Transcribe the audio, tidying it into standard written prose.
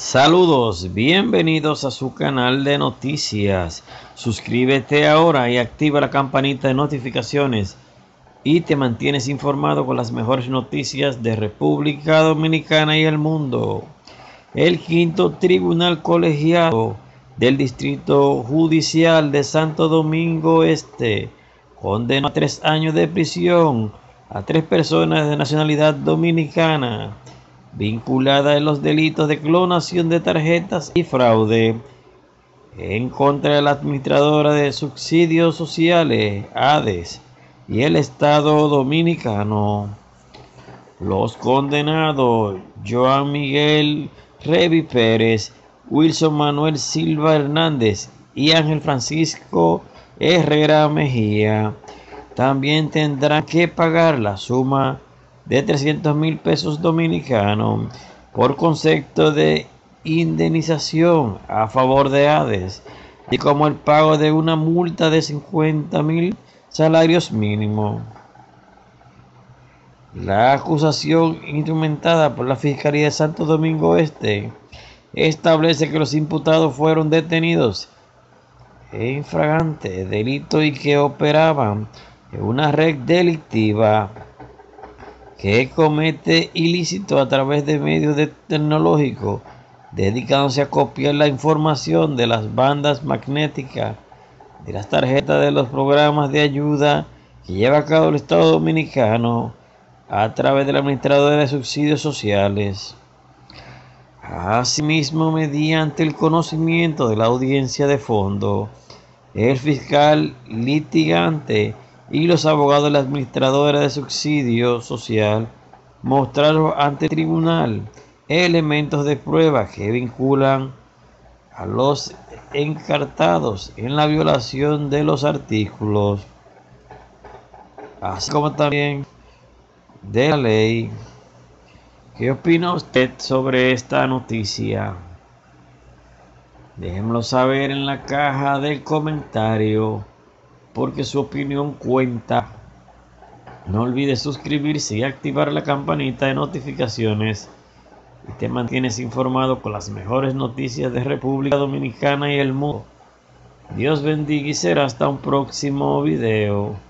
Saludos, bienvenidos a su canal de noticias. Suscríbete ahora y activa la campanita de notificaciones y te mantienes informado con las mejores noticias de República Dominicana y el mundo. El quinto tribunal colegiado del Distrito Judicial de Santo Domingo Este condenó a 3 años de prisión a 3 personas de nacionalidad dominicana vinculada en los delitos de clonación de tarjetas y fraude en contra de la administradora de subsidios sociales, ADES, y el Estado Dominicano. Los condenados, Joan Miguel Revi Pérez, Wilson Manuel Silva Hernández y Ángel Francisco Herrera Mejía, también tendrán que pagar la suma de 300,000 pesos dominicanos por concepto de indemnización a favor de ADES, y como el pago de una multa de 50,000 salarios mínimos. La acusación instrumentada por la Fiscalía de Santo Domingo Este establece que los imputados fueron detenidos en flagrante delito y que operaban en una red delictiva que comete ilícito a través de medios tecnológicos, dedicándose a copiar la información de las bandas magnéticas de las tarjetas de los programas de ayuda que lleva a cabo el Estado Dominicano a través del administrador de subsidios sociales. Asimismo, mediante el conocimiento de la audiencia de fondo, el fiscal litigante y los abogados de la administradora de subsidio social mostraron ante el tribunal elementos de prueba que vinculan a los encartados en la violación de los artículos, así como también de la ley. ¿Qué opina usted sobre esta noticia? Déjenmelo saber en la caja del comentario, porque su opinión cuenta. No olvides suscribirse y activar la campanita de notificaciones y te mantienes informado con las mejores noticias de República Dominicana y el mundo. Dios bendiga y será hasta un próximo video.